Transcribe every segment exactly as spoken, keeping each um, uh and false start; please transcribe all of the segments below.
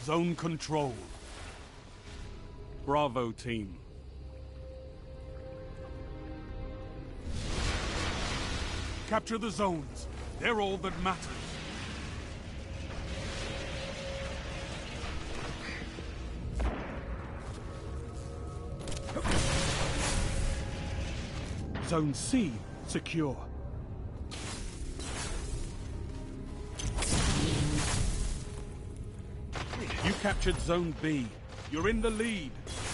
Zone control. Bravo team. Capture the zones. They're all that matters. Zone C secure. You captured Zone B. You're in the lead.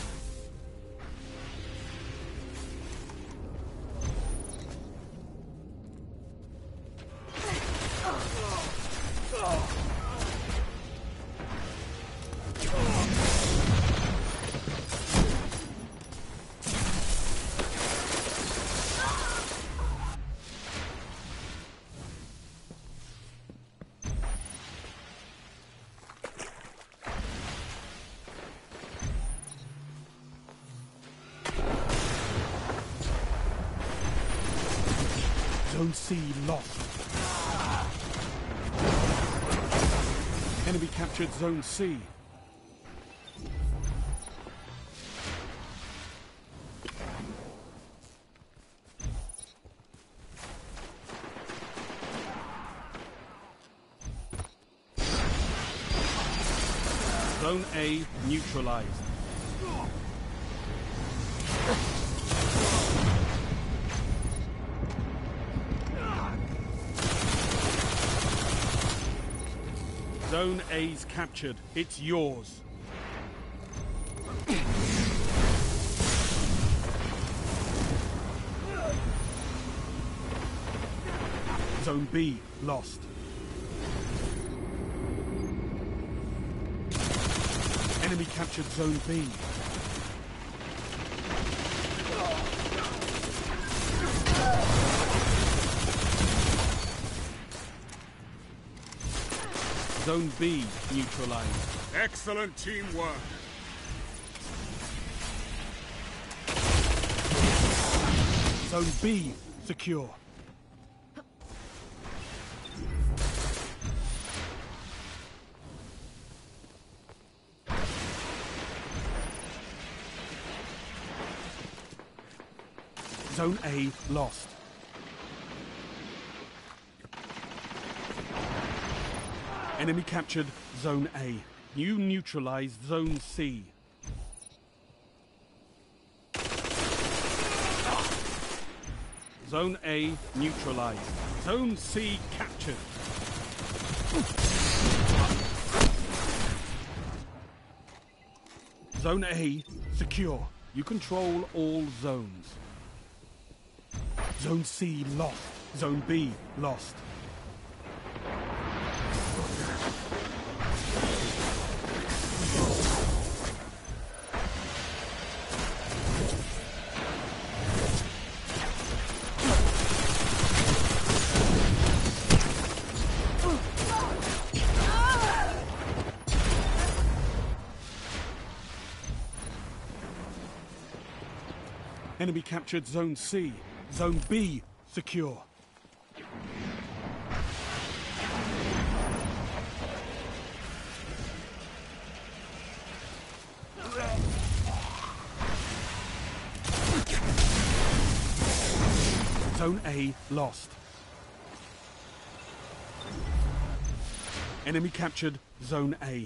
Zone C lost. Enemy captured Zone C. Zone A neutralized. Zone A's captured. It's yours. Zone B lost. Enemy captured Zone B. Zone B neutralized. Excellent teamwork. Zone B secure. Zone A lost. Enemy captured Zone A. You neutralized Zone C. Zone A neutralized. Zone C captured. Zone A secure. You control all zones. Zone C lost. Zone B lost. Enemy captured Zone C. Zone B secure. Zone A lost. Enemy captured Zone A.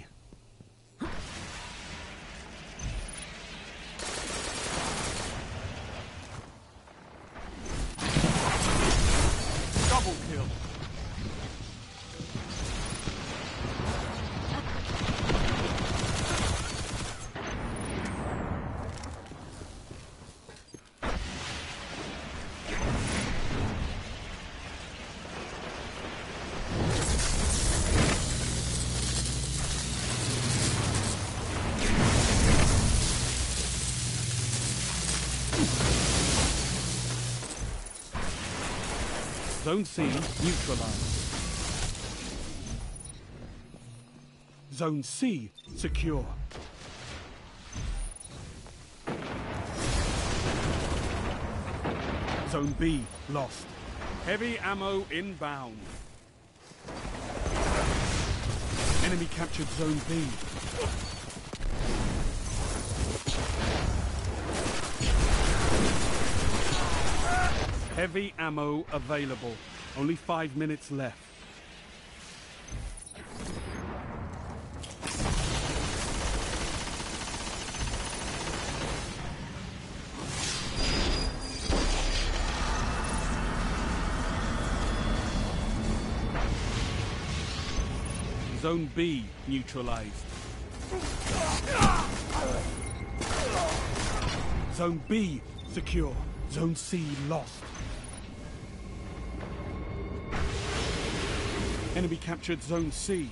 Double kill. Zone C neutralized. Zone C secure. Zone B lost. Heavy ammo inbound. Enemy captured Zone B. Heavy ammo available. Only five minutes left. Zone B neutralized. Zone B secure. Zone C lost. Enemy captured Zone C.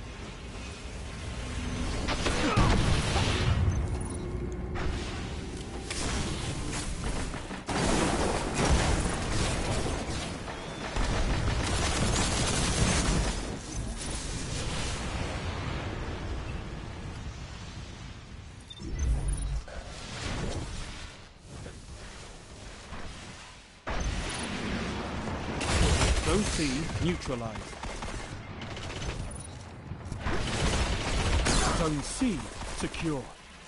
Zone C neutralized. Zone C secure.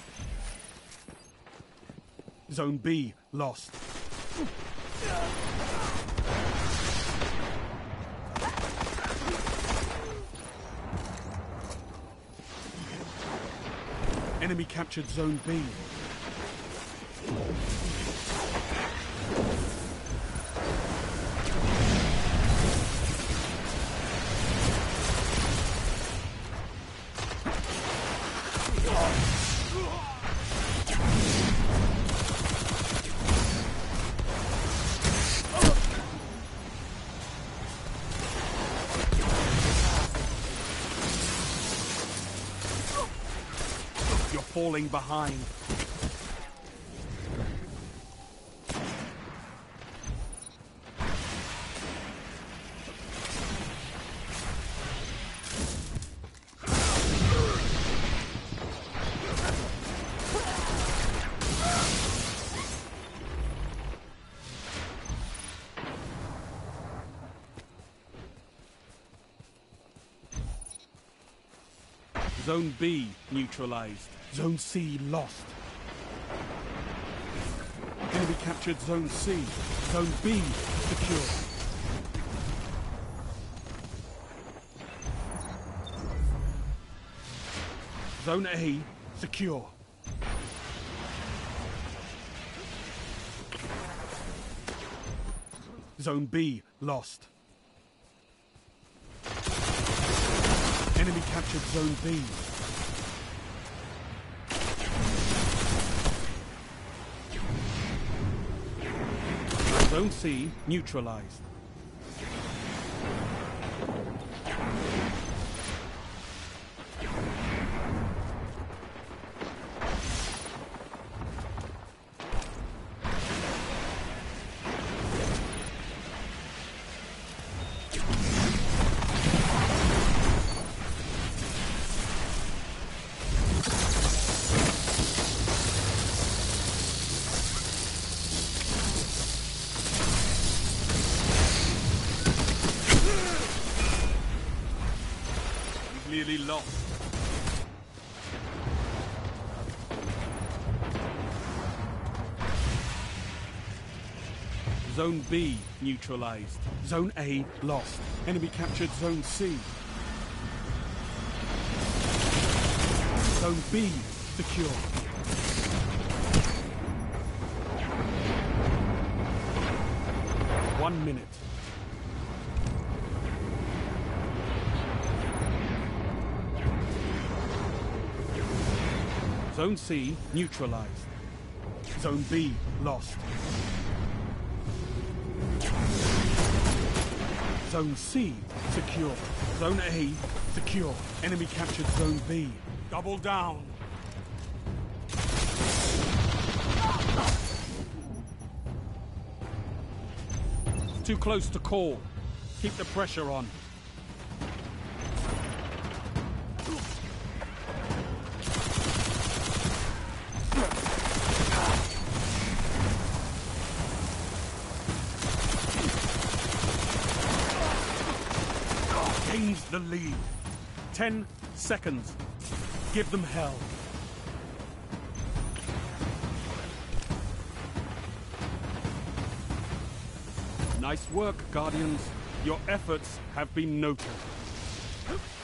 Zone B lost. Enemy captured Zone B. You're falling behind. Zone B neutralized. Zone C lost. Enemy captured Zone C. Zone B secure. Zone A secure. Zone B lost. Enemy captured Zone B. Zone C neutralized. Nearly lost. Zone B neutralized. Zone A lost. Enemy captured Zone C. Zone B secure. One minute. Zone C neutralized. Zone B lost. Zone C secure. Zone A secure. Enemy captured Zone B. Double down. Too close to call. Keep the pressure on. Gains the lead. Ten seconds. Give them hell. Nice work, Guardians. Your efforts have been noted.